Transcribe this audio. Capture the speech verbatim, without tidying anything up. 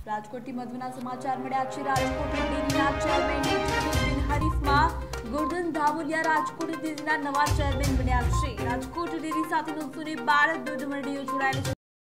રાજકોટથી મહત્વના સમાચાર મળ્યા છે। રાજકોટ ડેરીના ચેરમેનની ચૂંટણી બિનહરીફમાં ગોરધન ધામોલિયા રાજકોટ ડેરીના નવા ચેરમેન બન્યા છે। રાજકોટ ડેરી સાથે નવસો ને બાર દૂધ મંડળીઓ જોડાયેલી છે।